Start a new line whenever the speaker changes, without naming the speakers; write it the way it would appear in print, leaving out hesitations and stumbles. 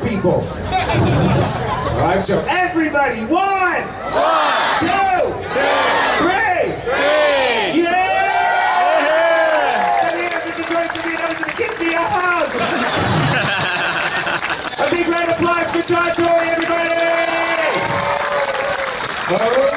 people. I'm joking. Everybody, one, two, three. Yeah! And here, Mr. Tory for me, that was going to give me a hug. A big round of applause for Tory, everybody!